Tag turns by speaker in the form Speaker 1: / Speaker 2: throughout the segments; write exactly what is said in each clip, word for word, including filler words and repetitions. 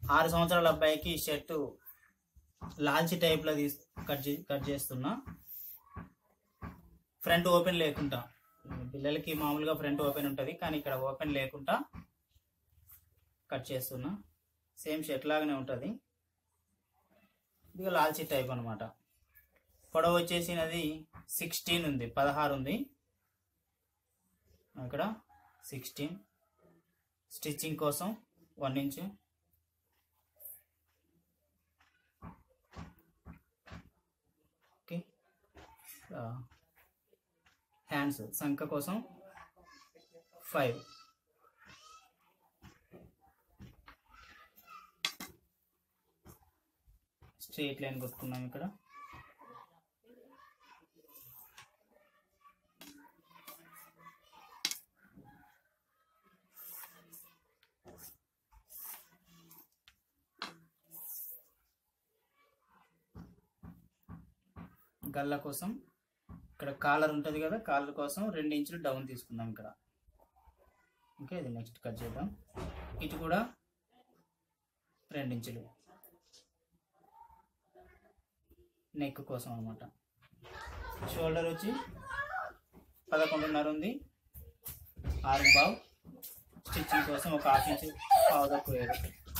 Speaker 1: ఆరు సంవత్సరాల అబ్బాయికి షర్టు లాల్చి టైప్లో తీసు కట్ చే కట్ చేస్తున్నా. ఫ్రంట్ ఓపెన్ లేకుండా, పిల్లలకి మామూలుగా ఫ్రంట్ ఓపెన్ ఉంటుంది కానీ ఇక్కడ ఓపెన్ లేకుండా కట్ చేస్తున్నా. సేమ్ షర్ట్ లాగానే ఉంటుంది. ఇది లాల్చి టైప్ అనమాట. పొడవు వచ్చేసినది సిక్స్టీన్ ఉంది, పదహారు ఉంది. ఇక్కడ సిక్స్టీన్. స్టిచ్చింగ్ కోసం వన్ ఇంచు. ఓకే. హ్యాండ్స్ సంఖ కోసం ఫైవ్. స్ట్రైట్ లైన్ కొట్టుకున్నాం ఇక్కడ. గల్ల కోసం ఇక్కడ కాలర్ ఉంటుంది కదా, కాలర్ కోసం రెండు ఇంచులు డౌన్ తీసుకుందాం ఇక్కడ. ఓకే, ఇది నెక్స్ట్ కట్ చేద్దాం. ఇటు కూడా రెండు ఇంచులు నెక్ కోసం అనమాట. షోల్డర్ వచ్చి పదకొండున్నర ఉంది, ఆరు బావ్. స్టిచ్చింగ్ కోసం ఒక హాఫ్ ఇంచు పావు తక్కువ వేరు.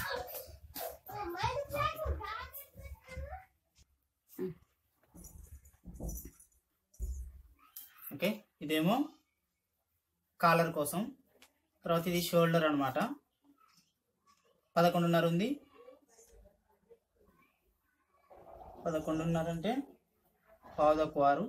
Speaker 1: ఓకే, ఇదేమో కాలర్ కోసం. తర్వాత ఇది షోల్డర్ అనమాట. పదకొండున్నర ఉంది. పదకొండున్నర అంటే పావు తక్కువ ఆరు.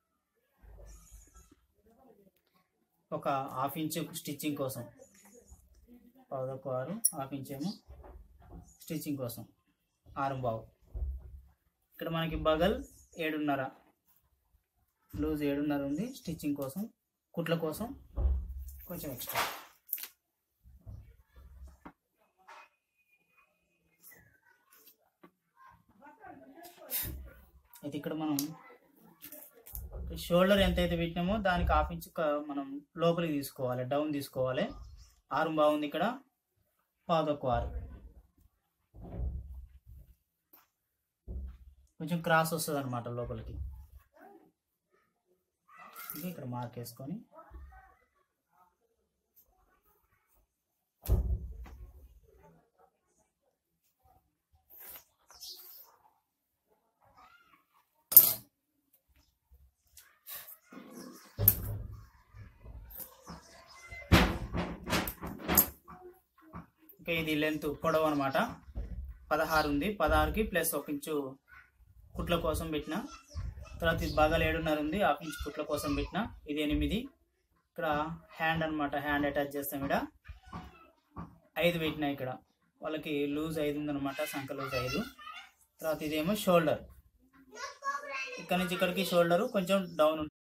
Speaker 1: ఒక హాఫ్ ఇంచు స్టిచ్చింగ్ కోసం, పావు తక్కువ ఆరు, హాఫ్ ఇంచ్ ఏమో స్టిచ్చింగ్ కోసం, ఆరు బావు. ఇక్కడ మనకి బగల్ ఏడున్నర, లూజ్ ఏడున్నర ఉంది. స్టిచ్చింగ్ కోసం, కుట్ల కోసం కొంచెం ఎక్స్ట్రా. అయితే ఇక్కడ మనం షోల్డర్ ఎంతైతే పెట్టినామో దానికి హాఫ్ ఇంచ్ మనం లోపలికి తీసుకోవాలి, డౌన్ తీసుకోవాలి. ఆరు బాగుంది ఇక్కడ, పావు తక్కువ ఆరు. కొంచెం క్రాస్ వస్తుంది అనమాట లోపలికి. ఇక్కడ మార్క్ వేసుకొని ఇది లెంత్ పొడవు అనమాట. పదహారు ఉంది, పదహారుకి ప్లస్ ఒక ఇంచు కుట్ల కోసం పెట్టిన. తర్వాత ఇది బాగా ఏడున్నర ఉంది, హాఫ్ ఇంచ్ కుట్ల కోసం పెట్టిన. ఇది ఎనిమిది. ఇక్కడ హ్యాండ్ అనమాట, హ్యాండ్ అటాచ్ చేస్తాం. ఇక్కడ ఐదు పెట్టినా. ఇక్కడ వాళ్ళకి లూజ్ ఐదు ఉందనమాట, సంఖ లూజ్ ఐదు. తర్వాత ఇదేమో షోల్డర్. ఇక్కడ నుంచి ఇక్కడికి షోల్డరు కొంచెం డౌన్ ఉంటుంది.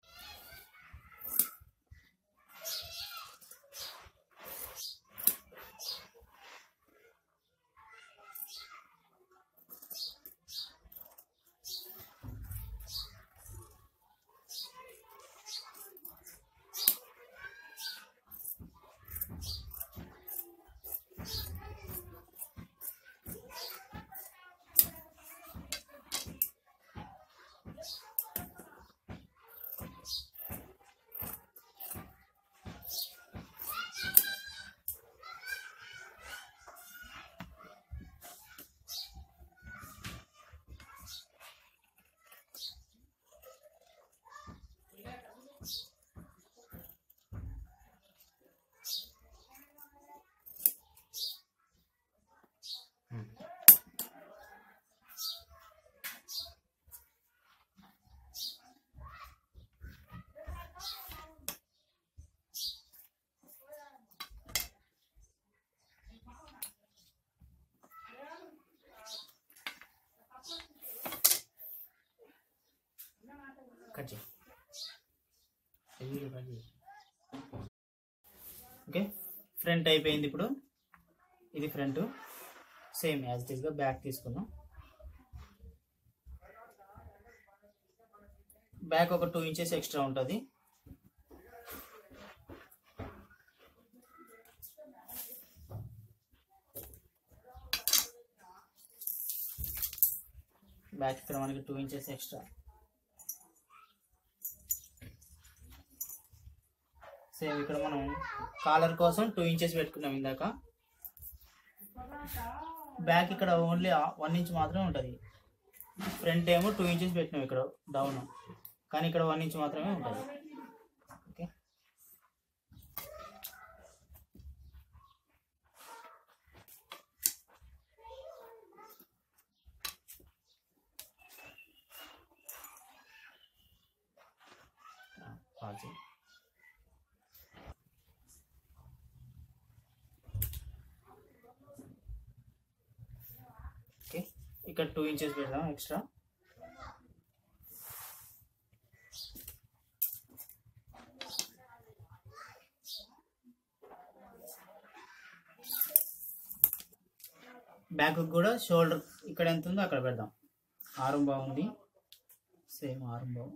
Speaker 1: కట్ చేయి. ఓకే, ఫ్రంట్ అయిపోయింది. ఇప్పుడు ఇది ఫ్రంట్. సేమ్ యాజ్ ఇట్ ఈస్గా బ్యాక్ తీసుకున్నాం. బ్యాక్ ఒక టూ ఇంచెస్ ఎక్స్ట్రా ఉంటుంది. బ్యాక్ ఇక్కడ మనకి టూ ఇంచెస్ ఎక్స్ట్రా. సేమ్ ఇక్కడ మనం కాలర్ కోసం టూ ఇంచెస్ పెట్టుకున్నాం ఇందాక. బ్యాక్ ఇక్కడ ఓన్లీ వన్ ఇంచ్ మాత్రమే ఉంటుంది. ఫ్రంట్ ఏమో టూ ఇంచెస్ పెట్టినాం ఇక్కడ డౌన్, కానీ ఇక్కడ వన్ ఇంచ్ మాత్రమే ఉంటుంది. ఓకే, ఓకే ఇక్కడ టూ ఇంచెస్ పెడదాం ఎక్స్ట్రా. బ్యాక్ కూడా షోల్డర్ ఇక్కడ ఎంత ఉందో అక్కడ పెడదాం. ఆరం బాగుంది, సేమ్ ఆరం బాగు.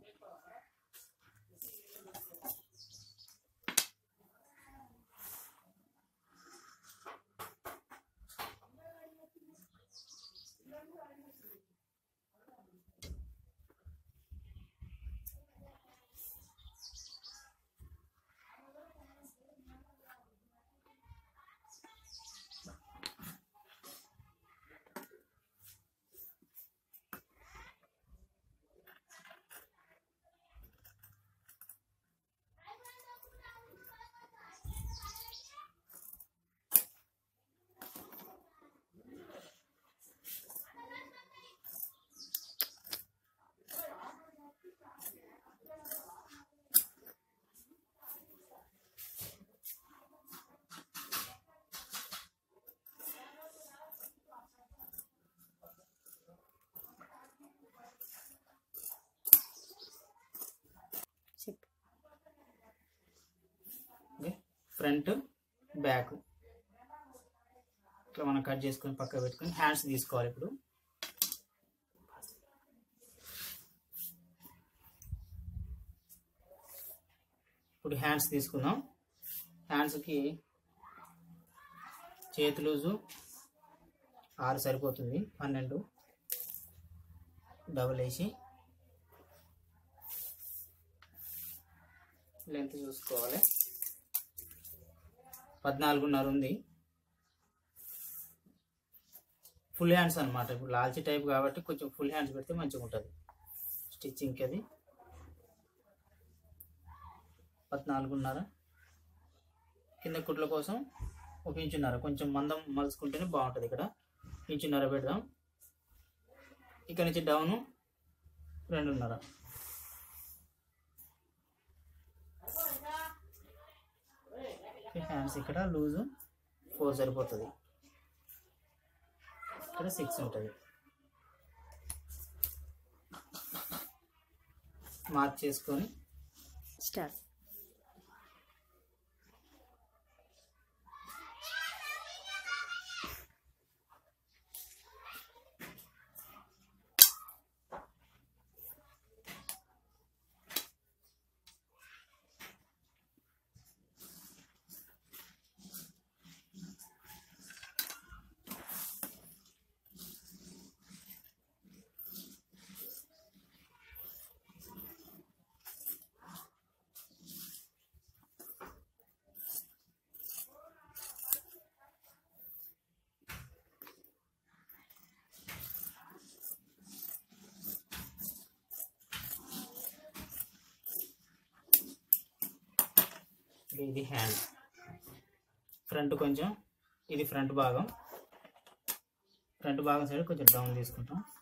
Speaker 1: ఫ్రంట్ బ్యాక్ ఇట్లా మనం కట్ చేసుకొని పక్క పెట్టుకొని హ్యాండ్స్ తీసుకోవాలి. ఇప్పుడు ఇప్పుడు హ్యాండ్స్ తీసుకుందాం. హ్యాండ్స్కి చేతి లూజు ఆరు సరిపోతుంది, పన్నెండు డబుల్ వేసి లెంత్ చూసుకోవాలి. పద్నాలుగున్నర ఉంది. ఫుల్ హ్యాండ్స్ అనమాట. ఇప్పుడు లాల్చి టైప్ కాబట్టి కొంచెం ఫుల్ హ్యాండ్స్ పెడితే మంచిగా ఉంటుంది స్టిచ్చింగ్కి. అది పద్నాలుగున్నర. కింద కుట్ల కోసం ఒక ఇంచున్నర, కొంచెం మందం మలుచుకుంటేనే బాగుంటుంది. ఇక్కడ ఇంచున్నర పెడదాం. ఇక్కడ నుంచి డౌను రెండున్నర. హ్యాండ్స్ ఇక్కడ లూజు ఫోర్ సరిపోతుంది, ఇక్కడ సిక్స్ ఉంటుంది. మార్క్ చేసుకొని స్టార్ట్. ఇది హ్యాండ్ ఫ్రంట్, కొంచెం ఇది ఫ్రంట్ భాగం. ఫ్రంట్ భాగం సైడ్ కొంచెం డౌన్ తీసుకుంటాం.